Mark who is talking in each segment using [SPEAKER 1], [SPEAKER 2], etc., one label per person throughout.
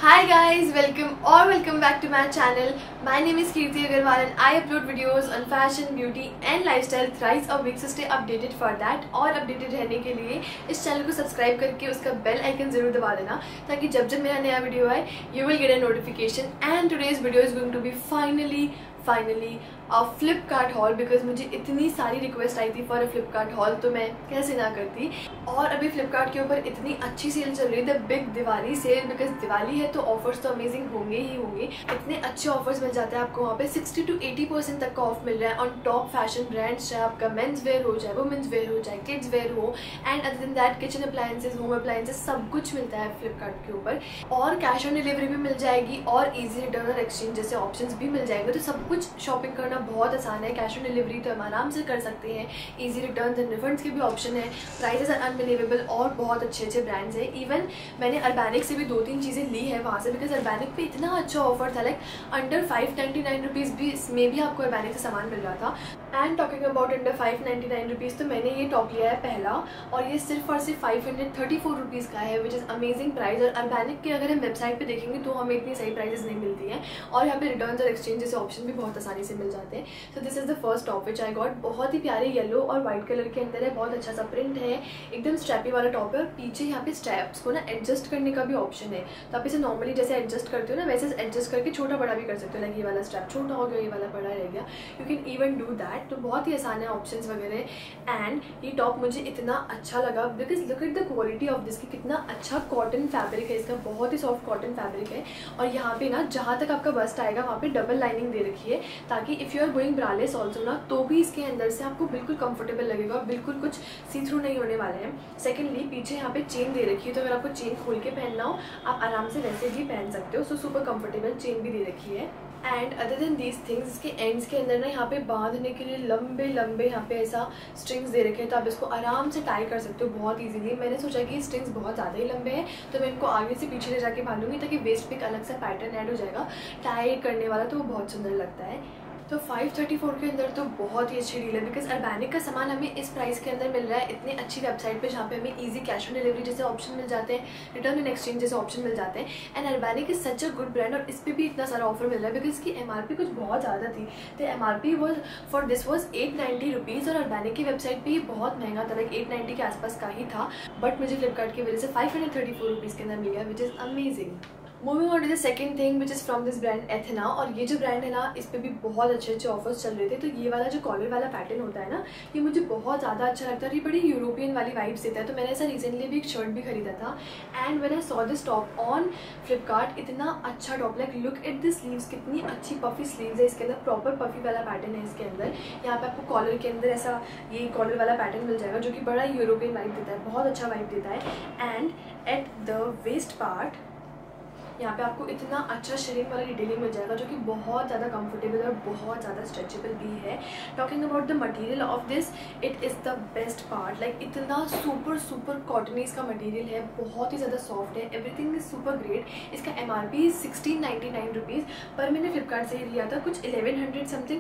[SPEAKER 1] Hi guys, welcome back to my channel. My name is Kirti Agarwal and I upload videos on fashion, beauty and lifestyle thrice a week. So stay updated for that. और updated रहने के लिए इस channel को subscribe करके उसका bell icon जरूर दबा देना ताकि जब जब मेरा नया वीडियो आए you will get a notification. And today's video is going to be finally Flipkart haul because मुझे इतनी सारी रिक्वेस्ट आई थी फॉर अ फ्लिपकार्ट हॉल तो मैं कैसे ना करती। और अभी फ्लिपकार्ट के ऊपर इतनी अच्छी सेल चल रही है, the big Diwali sale, because Diwali है तो ऑफर्स तो अमेजिंग होंगे ही होंगे। इतने अच्छे ऑफर्स मिल जाते हैं आपको वहाँ पे 60 to 80% तक का ऑफ मिल रहा है ऑन टॉप फैशन ब्रांड्स, चाहे आपका मेंस वेयर हो, चाहे वुमेन्स वेयर हो, चाहे किड्स वेयर हो, and other than that kitchen appliances, home appliances सब कुछ मिलता है फ्लिपकार्ट के ऊपर। और कैश ऑन डिलीवरी भी मिल जाएगी और ईजी रिटर्न और एक्सचेंज जैसे ऑप्शन भी मिल जाएंगे। तो सब कुछ शॉपिंग करना बहुत आसान है। कैश ऑन डिलीवरी तो हम आराम से कर सकते हैं, इजी रिटर्न्स एंड रिफंड्स के भी ऑप्शन है, प्राइसेस आर अनबिलीवेबल और बहुत अच्छे ब्रांड्स हैं। इवन मैंने अर्बैनिक से भी 2-3 चीज़ें ली है वहाँ से, बिकॉज अर्बैनिक पे इतना अच्छा ऑफर था, लाइक अंडर 599 रुपीज़ भी में भी आपको अर्बैनिक से सामान मिल रहा था। And talking about under 599 rupees, तो मैंने ये टॉप लिया है पहला और ये सिर्फ और सिर्फ 534 रुपीज़ का है, विच इज़ अमेजिंग प्राइस। और अर्बैनिक के अगर हम वेबसाइट पे देखेंगे तो हमें इतनी सही प्राइसेस नहीं मिलती हैं और यहाँ पे रिटर्न्स और एक्सचेंज जैसे ऑप्शन भी बहुत आसानी से मिल जाते हैं। So this is the first top which I got. बहुत ही प्यारे येलो और वाइट कलर के अंदर है, बहुत अच्छा सा प्रिंट है, एकदम स्ट्रैपी वाला टॉप है। और पीछे यहाँ पे स्ट्रैप्स को ना एडजस्ट करने का भी ऑप्शन है, तो आप इसे नॉर्मली जैसे एडजस्ट करते हो ना वैसे एडजस्ट करके छोटा बड़ा भी कर सकते हो। लाइक ये वाला स्ट्रैप छोटा हो गया, ये वाला बड़ा रह गया, you can even do that. तो बहुत ही आसान है ऑप्शंस वगैरह। एंड ये टॉप मुझे इतना अच्छा लगा because look at the quality of this, की कितना अच्छा कॉटन फैब्रिक है इसका, बहुत ही सॉफ्ट कॉटन फैब्रिक है। और यहाँ पे ना जहाँ तक आपका बस्ट आएगा वहाँ पे डबल लाइनिंग दे रखी है ताकि if you are going braless also ना तो भी इसके अंदर से आपको बिल्कुल कंफर्टेबल लगेगा और बिल्कुल कुछ सी थ्रू नहीं होने वाले हैं। सेकेंडली पीछे यहाँ पे चेन दे रखी है, तो अगर आपको चेन खोल के पहनना हो आप आराम से वैसे भी पहन सकते हो। सो सुपर कंफर्टेबल चेन भी दे रखी है। And other than these things, इसके एंड्स के अंदर ना यहाँ पे बांधने के लिए लंबे यहाँ पे ऐसा स्ट्रिंग्स दे रखे हैं, तो आप इसको आराम से टाई कर सकते हो बहुत इजीली। मैंने सोचा कि स्ट्रिंग्स बहुत ज़्यादा ही लंबे हैं तो मैं इनको आगे से पीछे ले जाके बांधूंगी ताकि वेस्ट पे एक अलग सा पैटर्न ऐड हो जाएगा टाई करने वाला, तो वो बहुत सुंदर लगता है। तो 534 के अंदर तो बहुत ही अच्छी डील है बिकॉज अर्बैनिक का सामान हमें इस प्राइस के अंदर मिल रहा है इतनी अच्छी वेबसाइट पे जहाँ पे हमें इजी कैश ऑन डिलीवरी जैसे ऑप्शन मिल जाते हैं, रिटर्न एंड एक्सचेंज जैसे ऑप्शन मिल जाते हैं। And Urbanic is such a good brand और इस पर भी इतना सारा ऑफर मिल रहा है बिकॉज इसकी MRP कुछ बहुत ज़्यादा थी। तो MRP was for this was 890 rupees और अर्बैनिक की वेबसाइट पर ये बहुत महंगा था, लाइक 890 के आसपास का ही था, बट मुझे फ्लिपकार्ट की वजह से 534 रुपीज़ के अंदर मिल गया, which is amazing. Moving on to the second thing which is from this brand Athena. और ये जो ब्रांड है ना इस पर भी बहुत अच्छे ऑफर्स चल रहे थे। तो ये वाला जो कॉलर वाला पैटर्न होता है ना ये मुझे बहुत ज़्यादा अच्छा लगता है और ये बड़ी यूरोपियन वाली वाइब्स देता है। तो मैंने ऐसा रिसेंटली भी एक शर्ट भी खरीदा था and when I saw this top on Flipkart, इतना अच्छा top, like look at the sleeves, कितनी अच्छी पफी स्लीव्स है इसके अंदर, प्रॉपर पफी वाला पैटर्न है इसके अंदर। यहाँ पे आपको कॉलर के अंदर ऐसा ये कॉलर वाला पैटर्न मिल जाएगा जो कि बड़ा यूरोपियन वाइब देता है, बहुत अच्छा वाइब देता है। And at the waist part यहाँ पे आपको इतना अच्छा शेरिंग वाला डिटेलिंग मिल जाएगा जो कि बहुत ज़्यादा कंफर्टेबल और बहुत ज़्यादा स्ट्रेचेबल भी है। Talking about the material of this, it is the best part, like इतना सुपर कॉटनी इसका मटेरियल है, बहुत ही ज़्यादा सॉफ्ट है, एवरीथिंग इज सुपर ग्रेट। इसका MRP 1699 रुपीज़, पर मैंने फ्लिपकार्ट से ही लिया था कुछ 1100 समथिंग,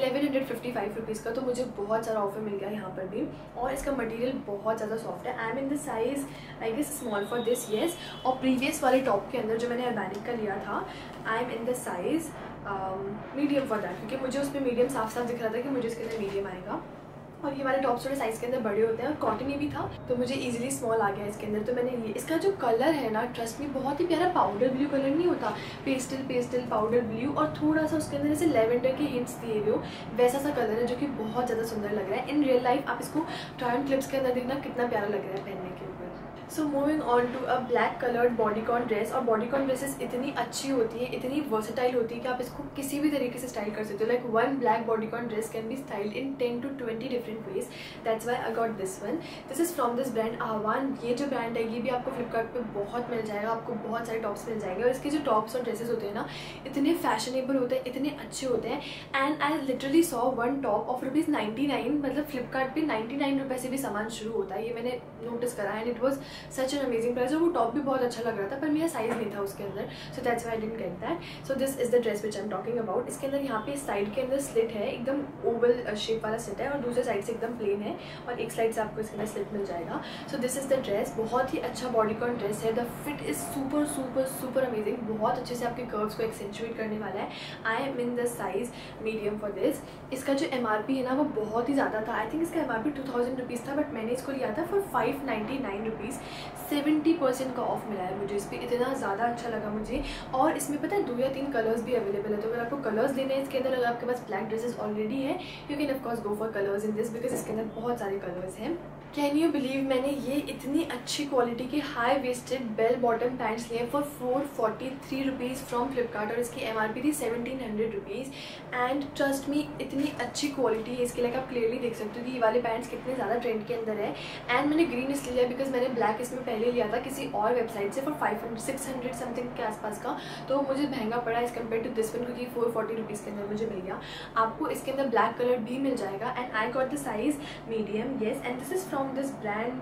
[SPEAKER 1] 1155 रुपीज़ का, तो मुझे बहुत सारा ऑफर मिल गया यहाँ पर भी। और इसका मटेरियल बहुत ज़्यादा सॉफ्ट है। I am in the size I guess small for this, yes. और प्रीवियस वाले टॉप के अंदर जो मैंने अर्बैनिक का लिया था I am in the size medium for that, क्योंकि मुझे उसमें मीडियम साफ दिख रहा था कि मुझे इसके अंदर मीडियम आएगा। और ये वाले टॉप्स थोड़े साइज़ के अंदर बड़े होते हैं और कॉटनी भी था तो मुझे इजीली स्मॉल आ गया इसके अंदर, तो मैंने ये। इसका जो कलर है ना ट्रस्ट मी बहुत ही प्यारा पाउडर ब्लू कलर नहीं होता, पेस्टल पाउडर ब्लू और थोड़ा सा उसके अंदर जैसे लेवेंडर के हिंट्स दिए हुए हो वैसा सा कलर है जो कि बहुत ज़्यादा सुंदर लग रहा है। इन रियल लाइफ आप इसको ट्राई ऑन क्लिप्स के अंदर देखना कितना प्यारा लग रहा है पहनने के ऊपर। So moving on to a black coloured bodycon dress. और बॉडीकॉन ड्रेसेस इतनी अच्छी होती है, इतनी वर्सेटाइल होती है कि आप इसको किसी भी तरीके से स्टाइल कर सकते हो। Like one black bodycon dress can be styled in 10 to 20 different ways, that's why I got this one. This is from this brand Aahvan. ये जो ब्रांड है ये भी आपको फ्लिपकार्ट पे बहुत मिल जाएगा, आपको बहुत सारे टॉप्स मिल जाएंगे। और इसके जो टॉप्स और ड्रेसेस होते हैं ना इतने फैशनेबल होते हैं, इतने अच्छे होते हैं। And I literally saw one top of ₹99, मतलब फ्लिपकार्ट पे 99 रुपये से भी सामान शुरू होता है, ये मैंने नोटिस करा। And it was such an amazing price. और वो टॉप भी बहुत अच्छा लग रहा था पर मेरा साइज़ नहीं था उसके अंदर, so that's why I didn't get that. So this is the dress which I am talking about. इसके अंदर यहाँ पे साइड के अंदर स्लिट है, एकदम ओवल शेप वाला स्लिट है और दूसरे साइड से एकदम प्लेन है और एक साइड से आपको इसके अंदर स्लिट मिल जाएगा। So this is the dress. बहुत ही अच्छा बॉडीकॉन ड्रेस है। The fit is super super super amazing. बहुत अच्छे से आपके कर्व्स को एक्सेंचुएट करने वाला है। I am in the size medium for this. इसका जो MRP है ना वो बहुत ही ज़्यादा था। आई थिंक इसका MRP 2000 रुपीज़ था बट मैंने इसको लिया था फॉर 599 रुपीज़। 70% का ऑफ मिला है मुझे इस पर। इतना ज़्यादा अच्छा लगा मुझे। और इसमें पता है 2 या 3 कलर्स भी अवेलेबल है, तो अगर आपको कलर्स लेने हैं इसके अंदर, अगर आपके पास ब्लैक ड्रेसेस ऑलरेडी है, you can of course go for colours in this because इसके अंदर बहुत सारे कलर्स हैं। कैन यू बिलीव मैंने ये इतनी अच्छी क्वालिटी के high waisted bell bottom pants लिए फॉर 443 रुपीज़ फ्रॉम फ्लिपकार्ट और इसकी MRP थी 1700 रुपीज़। एंड ट्रस्ट मी इतनी अच्छी क्वालिटी है इसके, लाइक आप क्लियरली देख सकते हो कि ये वाले पैंट्स कितने ज़्यादा ट्रेंड के अंदर है। एंड मैंने ग्रीन इसलिए लिया बिकॉज मैंने ब्लैक इसमें पहले लिया था किसी और वेबसाइट से फॉर 600 समथिंग के आसपास का, तो मुझे महंगा पड़ा as compare to this one क्योंकि 440 रुपीज़ के अंदर मुझे मिल गया। आपको इसके अंदर ब्लैक कलर भी मिल जाएगा and I got the size medium, yes. And this is from this brand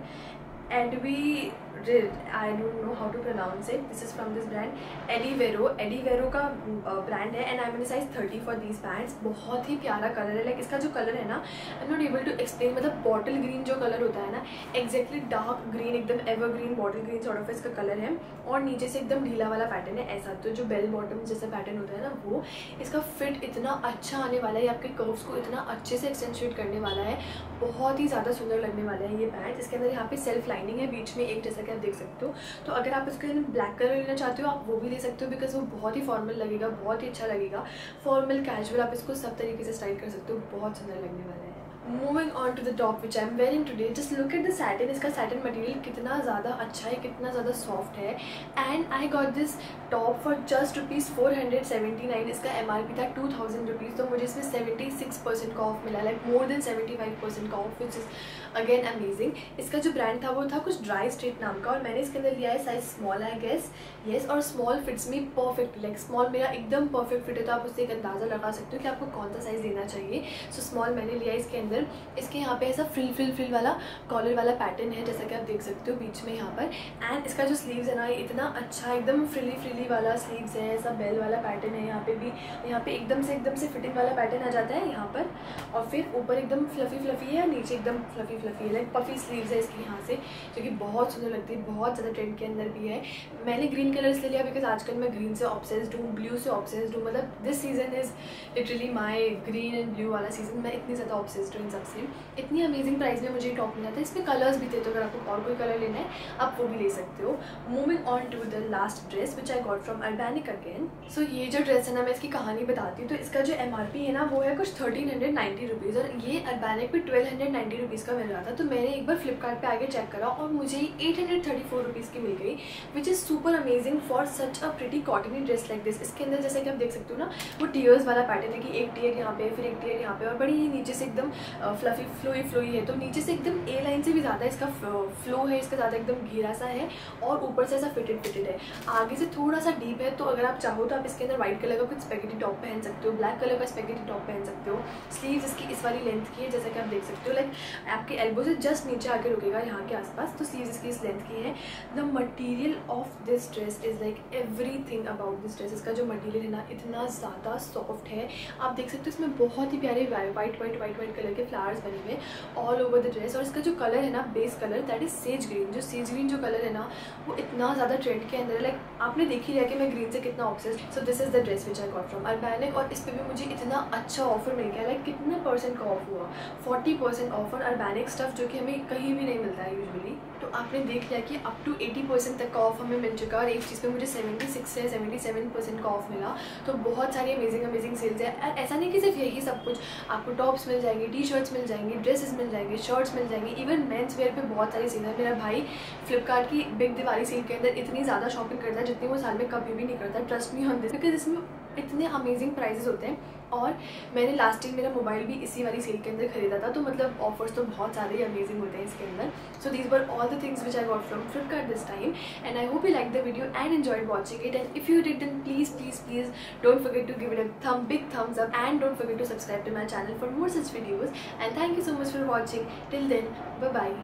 [SPEAKER 1] I don't know how to pronounce it. This is from this brand Edivero का ब्रांड है and I am size 30 for these pants. बहुत ही प्यारा colour है। Like इसका जो colour है ना, I am not able to explain. मतलब बॉटल ग्रीन जो कलर होता है ना, एग्जैक्टली डार्क ग्रीन, एकदम ever green bottle green sort of इसका कलर है और नीचे से एकदम ढीला वाला पैटर्न है ऐसा। तो जो बेल बॉटम जैसा पैटर्न होता है ना वो, इसका फिट इतना अच्छा आने वाला है, आपके कर्व्स को इतना अच्छे से एक्सेंचुएट करने वाला है। बहुत ही ज़्यादा सुंदर लगने वाला है ये पैंट। इसके अंदर यहाँ पे सेल्फ लाइनिंग है बीच में एक, जैसा कि आप देख सकते हो। तो अगर आप इसके अंदर ब्लैक कलर लेना चाहते हो आप वो भी ले सकते हो बिकॉज वो बहुत ही फॉर्मल लगेगा, बहुत ही अच्छा लगेगा। फॉर्मल कैजुअल आप इसको सब तरीके से स्टाइल कर सकते हो, बहुत सुंदर लगने वाला है। Moving on to the top which I am wearing today, just look at the satin. इसका सैटिन मटेरियल कितना ज़्यादा अच्छा है, कितना ज़्यादा सॉफ्ट है। And I got this top for just ₹479। इसका MRP था 2000 रुपीज़, तो मुझे इसमें 76% का ऑफ मिला, लाइक मोर देन 75% का off, which is again amazing. इसका जो ब्रांड था वो था कुछ ड्राई स्ट्रीट नाम का और मैंने इसके अंदर लिया है size small I guess, yes. और small fits me perfect, like small मेरा एकदम परफेक्ट फिट है, तो आप उससे एक अंदाज़ा लगा सकते हो कि आपको कौन सा साइज़ लेना चाहिए। सो स्मॉल मैंने लिया इसके अंदर। इसके यहाँ पे ऐसा फ्रिल वाला कॉलर वाला पैटर्न है जैसा कि आप देख सकते हो बीच में यहाँ पर। एंड इसका जो स्लीव्स है ना ये इतना अच्छा एकदम फ्रिली वाला स्लीव्स है, ऐसा बेल वाला पैटर्न है। यहाँ पे भी, यहाँ पे एकदम से फिटिंग वाला पैटर्न आ जाता है यहाँ पर, और फिर ऊपर एकदम फ्लफी है, नीचे एकदम फ्लफी है, लाइक पफी स्लीव्स है इसकी यहाँ से, जो कि बहुत सुंदर लगती है, बहुत ज़्यादा ट्रेंड के अंदर भी है। मैंने ग्रीन कलर इसलिए लिया बिकॉज आजकल मैं ग्रीन से ऑब्सेस्ड हूँ, ब्लू से ऑब्सेस्ड हूँ। मतलब this season is literally my green and blue वाला सीजन। मैं इतनी ज़्यादा ऑब्सेस्ड हूँ इन सबसे। इतनी अमेजिंग प्राइस में मुझे टॉप मिला था। इसमें कलर्स भी थे, तो अगर आपको और कोई कलर लेना है आप वो भी ले सकते हो। Moving on to the last dress which I got from Urbanic again. So ये जो ड्रेस है ना, मैं इसकी कहानी बताती हूँ। तो इसका जो MRP है ना वो है कुछ 1390 रुपीज़ और ये अर्बैनिक पे 1290 रुपीज़ का मिल रहा था। तो मैंने एक बार फ्लिपकार्ट पे आगे चेक करा और मुझे 834 रुपीज़ की मिल गई, which is super amazing for such a pretty cottony dress like this. इसके अंदर जैसे कि आप देख सकते हो ना, वो टीयर्स वाला पैटर्न है कि एक टीयर यहाँ पे फिर एक टीयर यहाँ पे और बड़ी ही नीचे से एकदम फ्लफी फ्लोई है। तो नीचे से एकदम A लाइन से भी ज़्यादा इसका फ्लो है, इसका ज़्यादा एकदम घेरा सा है और ऊपर से ऐसा फिटेड है। आगे से थोड़ा सा डीप है, तो अगर आप चाहो तो आप इसके अंदर व्हाइट कलर का कुछ स्पेगेटी टॉप पहन सकते हो, ब्लैक कलर का स्पेगेटी टॉप पहन सकते हो। स्लीव्स इसकी इस वाली लेंथ की है जैसा कि आप देख सकते हो, लाइक आपके एल्बो से जस्ट नीचे आके रुकेगा यहाँ के आसपास। तो स्लीव्स इसकी इस लेंथ की है। The material of this dress is like everything about this dress. इसका जो मटीरियल है ना इतना ज़्यादा सॉफ्ट है, आप देख सकते हो। इसमें बहुत ही प्यारे वाइट कलर के फ्लावर्स बने हुए ऑल ओवर द ड्रेस। और इसका जो कलर है ना base colour, that is sage green. जो सेज ग्रीन जो कलर है ना वो इतना ज़्यादा ट्रेंड के अंदर है, लाइक आपने देख ही लिया कि मैं ग्रीन से कितना obsessed. So this is the dress which I got from Urbanic. और इस पर भी मुझे इतना अच्छा ऑफर मिल गया, लाइक कितने % का ऑफ हुआ, 40% ऑफ ऑन अर्बैनिक स्टफ, जो कि हमें कहीं भी नहीं मिलता है यूजुअली। तो आपने देख लिया कि अप टू 80% तक का ऑफ हमें मिल चुका और एक चीज़ पे मुझे 76 से 77% का ऑफ मिला। तो बहुत सारी अमेजिंग सेल्स है। ऐसा नहीं कि सिर्फ यही सब कुछ, आपको टॉप्स मिल जाएंगे, टी-शर्ट्स मिल जाएंगे, ड्रेसेस मिल जाएंगे, शर्ट्स मिल जाएंगे, इवन मेंस वेयर पे बहुत सारी सेल है। मेरा भाई फ्लिपकार्ट की बिग दिवाली सेल के अंदर इतनी ज़्यादा शॉपिंग करता है जितनी वो साल में कभी भी नहीं करता। Trust me on this, because इसमें इतने अमेजिंग प्राइजेस होते हैं। और मैंने लास्ट ईयर मेरा मोबाइल भी इसी वाली सेल के अंदर खरीदा था। तो मतलब ऑफर्स तो बहुत सारे अमेजिंग होते हैं इसके अंदर। So these were all the things which I got from Flipkart this time and I hope you like the video and enjoyed watching it. And if you did then please don't forget to give it a big thumbs up and don't forget to subscribe to my channel for more such videos. And thank you so much for watching. Till then, bye bye.